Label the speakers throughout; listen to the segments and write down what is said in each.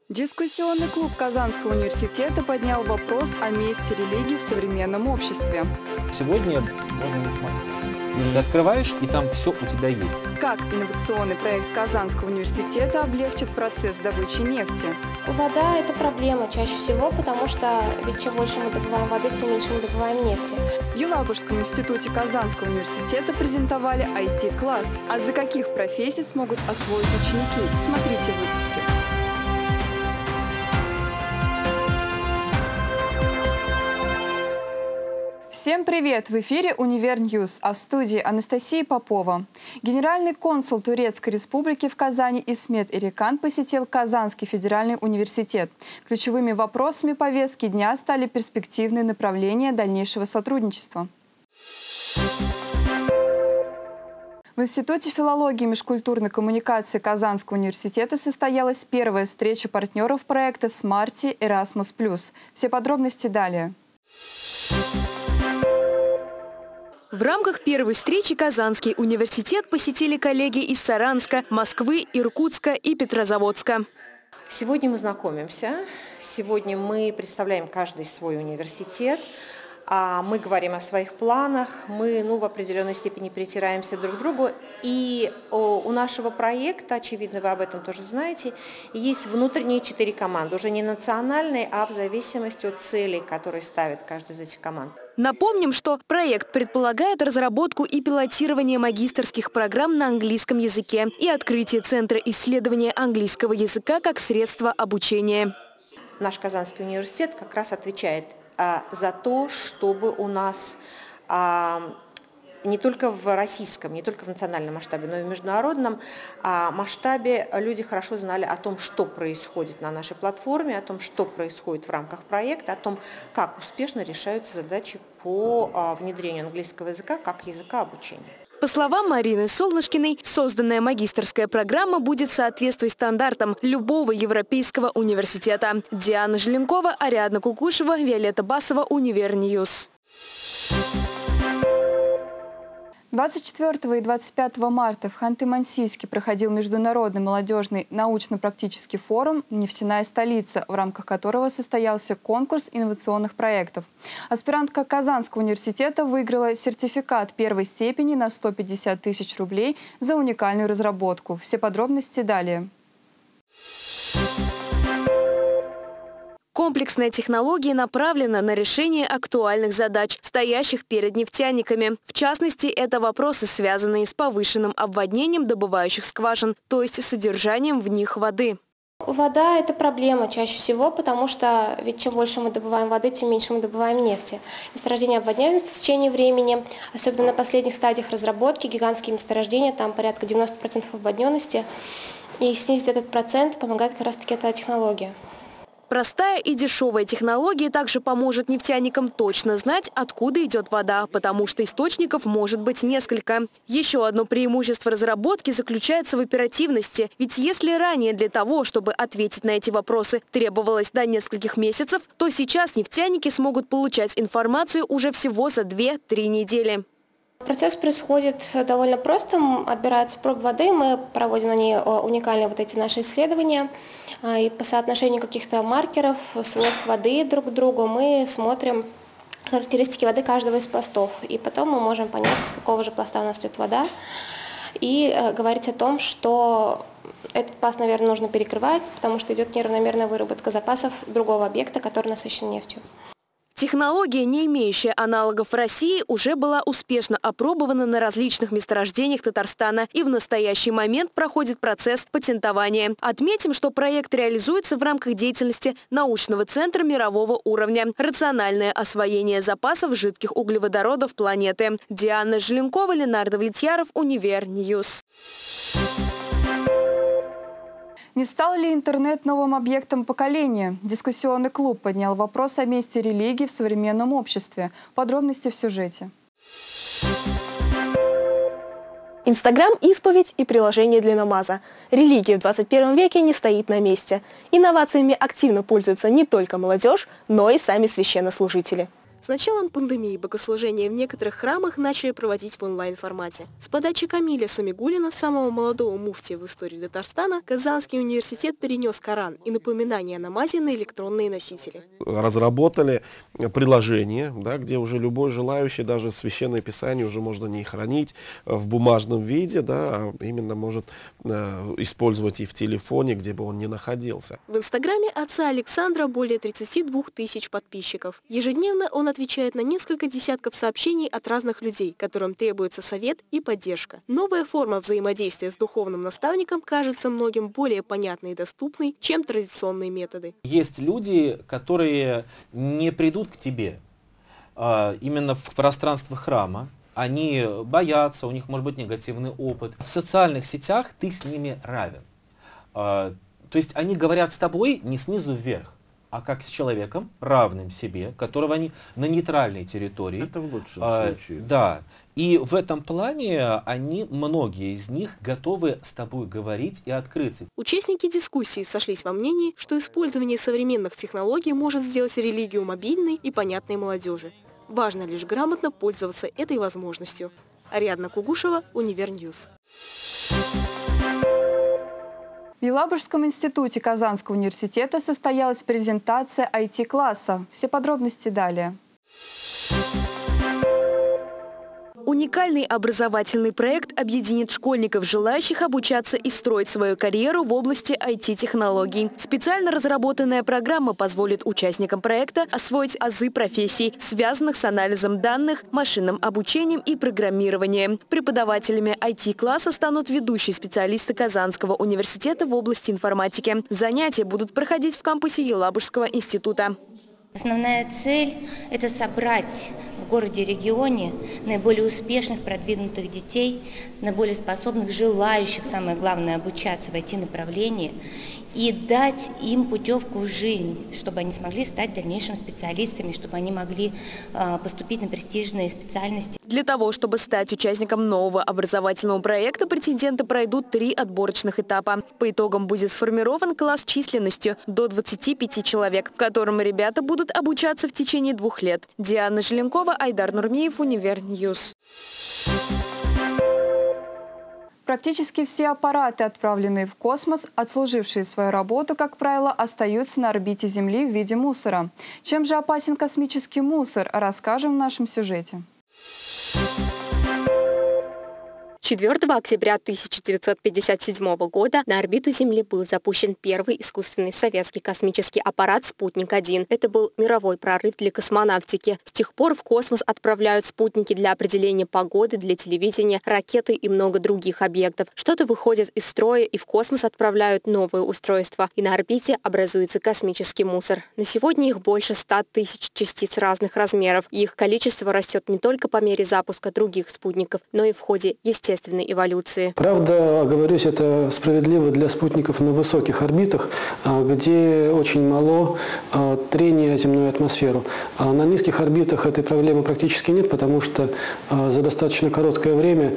Speaker 1: Дискуссионный клуб Казанского университета поднял вопрос о месте религии в современном обществе.
Speaker 2: Сегодня можно не смотреть. Ты открываешь, и там все у тебя есть.
Speaker 1: Как инновационный проект Казанского университета облегчит процесс добычи нефти?
Speaker 3: Вода – это проблема чаще всего, потому что ведь чем больше мы добываем воды, тем меньше мы добываем нефти.
Speaker 1: В Елабужском институте Казанского университета презентовали IT-класс. А за каких профессий смогут освоить ученики? Смотрите в выпуске. Всем привет! В эфире «Универньюз», а в студии Анастасия Попова. Генеральный консул Турецкой Республики в Казани Исмет Эрикан посетил Казанский федеральный университет. Ключевыми вопросами повестки дня стали перспективные направления дальнейшего сотрудничества. В Институте филологии и межкультурной коммуникации Казанского университета состоялась первая встреча партнеров проекта «Смарти Erasmus+». Все подробности далее.
Speaker 4: В рамках первой встречи Казанский университет посетили коллеги из Саранска, Москвы, Иркутска и Петрозаводска.
Speaker 5: Сегодня мы знакомимся, сегодня мы представляем каждый свой университет, мы говорим о своих планах, мы в определенной степени притираемся друг к другу. И у нашего проекта, очевидно, вы об этом тоже знаете, есть внутренние 4 команды, уже не национальные, а в зависимости от целей, которые ставит каждая из этих команд.
Speaker 4: Напомним, что проект предполагает разработку и пилотирование магистерских программ на английском языке и открытие Центра исследования английского языка как средства обучения.
Speaker 5: Наш Казанский университет как раз отвечает за то, чтобы у нас не только в российском, не только в национальном масштабе, но и в международном масштабе люди хорошо знали о том, что происходит на нашей платформе, о том, что происходит в рамках проекта, о том, как успешно решаются задачи по внедрению английского языка как языка обучения.
Speaker 4: По словам Марины Солнышкиной, созданная магистерская программа будет соответствовать стандартам любого европейского университета. Диана Желенкова, Ариадна Кукушева, Виолетта Басова, Универньюз.
Speaker 1: 24 и 25 марта в Ханты-Мансийске проходил международный молодежный научно-практический форум «Нефтяная столица», в рамках которого состоялся конкурс инновационных проектов. Аспирантка Казанского университета выиграла сертификат первой степени на 150 тысяч рублей за уникальную разработку. Все подробности далее.
Speaker 4: Комплексная технология направлена на решение актуальных задач, стоящих перед нефтяниками. В частности, это вопросы, связанные с повышенным обводнением добывающих скважин, то есть содержанием в них воды.
Speaker 3: Вода – это проблема чаще всего, потому что ведь чем больше мы добываем воды, тем меньше мы добываем нефти. Месторождения обводняются в течение времени, особенно на последних стадиях разработки, гигантские месторождения, там порядка 90% обводненности. И снизить этот процент помогает как раз-таки эта технология.
Speaker 4: Простая и дешевая технология также поможет нефтяникам точно знать, откуда идет вода, потому что источников может быть несколько. Еще одно преимущество разработки заключается в оперативности. Ведь если ранее для того, чтобы ответить на эти вопросы, требовалось до нескольких месяцев, то сейчас нефтяники смогут получать информацию уже всего за 2-3 недели.
Speaker 3: Процесс происходит довольно просто. Отбираются пробы воды, мы проводим на ней уникальные эти наши исследования. И по соотношению каких-то маркеров, свойств воды друг к другу мы смотрим характеристики воды каждого из пластов. И потом мы можем понять, с какого же пласта у нас идет вода. И говорить о том, что этот пласт, наверное, нужно перекрывать, потому что идет неравномерная выработка запасов другого объекта, который насыщен нефтью.
Speaker 4: Технология, не имеющая аналогов в России, уже была успешно опробована на различных месторождениях Татарстана и в настоящий момент проходит процесс патентования. Отметим, что проект реализуется в рамках деятельности научного центра мирового уровня «Рациональное освоение запасов жидких углеводородов планеты». Диана Желенкова, Ленардо Влетьяров, Универньюз.
Speaker 1: Не стал ли интернет новым объектом поколения? Дискуссионный клуб поднял вопрос о месте религии в современном обществе. Подробности в сюжете.
Speaker 6: Инстаграм – исповедь и приложение для намаза. Религия в 21 веке не стоит на месте. Инновациями активно пользуются не только молодежь, но и сами священнослужители. С началом пандемии богослужения в некоторых храмах начали проводить в онлайн-формате. С подачи Камиля Самигуллина, самого молодого муфтия в истории Татарстана, Казанский университет перенес Коран и напоминания о намазе на электронные носители.
Speaker 7: Разработали приложение, да, где уже любой желающий, даже Священное Писание уже можно не хранить в бумажном виде, да, а именно может использовать и в телефоне, где бы он ни находился.
Speaker 6: В инстаграме отца Александра более 32 тысяч подписчиков. Ежедневно он отвечает на несколько десятков сообщений от разных людей, которым требуется совет и поддержка. Новая форма взаимодействия с духовным наставником кажется многим более понятной и доступной, чем традиционные методы.
Speaker 2: Есть люди, которые не придут к тебе именно в пространство храма. Они боятся, у них может быть негативный опыт. В социальных сетях ты с ними равен. То есть они говорят с тобой не снизу вверх, а как с человеком, равным себе, которого они на нейтральной территории.
Speaker 7: Это в лучшем случае.
Speaker 2: Да. И в этом плане многие из них готовы с тобой говорить и открыться.
Speaker 6: Участники дискуссии сошлись во мнении, что использование современных технологий может сделать религию мобильной и понятной молодежи. Важно лишь грамотно пользоваться этой возможностью. Ариадна Кугушева, Универньюз.
Speaker 1: В Елабужском институте Казанского университета состоялась презентация IT-класса. Все подробности далее.
Speaker 4: Уникальный образовательный проект объединит школьников, желающих обучаться и строить свою карьеру в области IT-технологий. Специально разработанная программа позволит участникам проекта освоить азы профессий, связанных с анализом данных, машинным обучением и программированием. Преподавателями IT-класса станут ведущие специалисты Казанского университета в области информатики. Занятия будут проходить в кампусе Елабужского института.
Speaker 8: Основная цель – это собрать в городе-регионе наиболее успешных, продвинутых детей, наиболее способных, желающих, самое главное, обучаться в IT-направлении и дать им путевку в жизнь, чтобы они смогли стать дальнейшими специалистами, чтобы они могли поступить на престижные специальности.
Speaker 4: Для того, чтобы стать участником нового образовательного проекта, претенденты пройдут 3 отборочных этапа. По итогам будет сформирован класс численностью до 25 человек, в котором ребята будут обучаться в течение 2 лет. Диана Желенкова, Айдар Нурмиев, Универньюз.
Speaker 1: Практически все аппараты, отправленные в космос, отслужившие свою работу, как правило, остаются на орбите Земли в виде мусора. Чем же опасен космический мусор, расскажем в нашем сюжете.
Speaker 9: 4 октября 1957 года на орбиту Земли был запущен первый искусственный советский космический аппарат «Спутник-1». Это был мировой прорыв для космонавтики. С тех пор в космос отправляют спутники для определения погоды, для телевидения, ракеты и много других объектов. Что-то выходит из строя, и в космос отправляют новые устройства. И на орбите образуется космический мусор. На сегодня их больше 100 тысяч частиц разных размеров. И их количество растет не только по мере запуска других спутников, но и в ходе естественной эволюции.
Speaker 10: Правда, оговорюсь, это справедливо для спутников на высоких орбитах, где очень мало трения о земную атмосферу. На низких орбитах этой проблемы практически нет, потому что за достаточно короткое время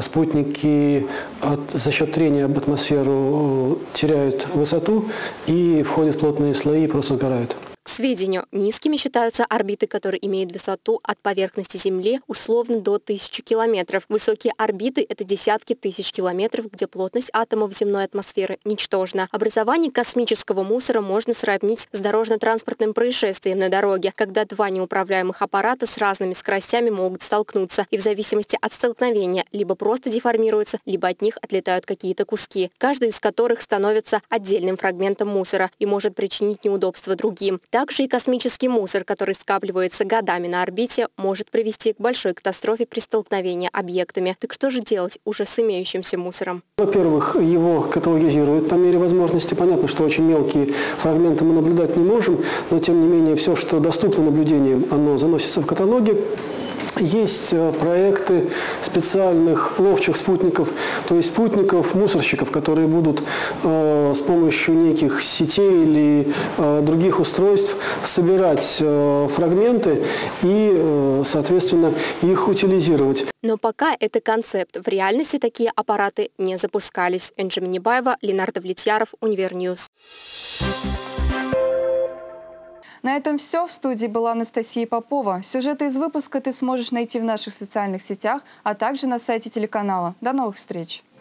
Speaker 10: спутники за счет трения об атмосферу теряют высоту и входят в плотные слои и просто сгорают.
Speaker 9: К сведению, низкими считаются орбиты, которые имеют высоту от поверхности Земли условно до 1000 километров. Высокие орбиты – это десятки тысяч километров, где плотность атомов земной атмосферы ничтожна. Образование космического мусора можно сравнить с дорожно-транспортным происшествием на дороге, когда 2 неуправляемых аппарата с разными скоростями могут столкнуться, и в зависимости от столкновения либо просто деформируются, либо от них отлетают какие-то куски, каждый из которых становится отдельным фрагментом мусора и может причинить неудобства другим. Также и космический мусор, который скапливается годами на орбите, может привести к большой катастрофе при столкновении объектами. Так что же делать уже с имеющимся мусором?
Speaker 10: Во-первых, его каталогизируют по мере возможности. Понятно, что очень мелкие фрагменты мы наблюдать не можем, но тем не менее все, что доступно наблюдениям, оно заносится в каталоги. Есть проекты специальных ловчих спутников, то есть спутников-мусорщиков, которые будут с помощью неких сетей или других устройств собирать фрагменты и, соответственно, их утилизировать.
Speaker 9: Но пока это концепт. В реальности такие аппараты не запускались. Энджи Минибаева, Ленардо Влетьяров, Универньюз.
Speaker 1: На этом все. В студии была Анастасия Попова. Сюжеты из выпуска ты сможешь найти в наших социальных сетях, а также на сайте телеканала. До новых встреч!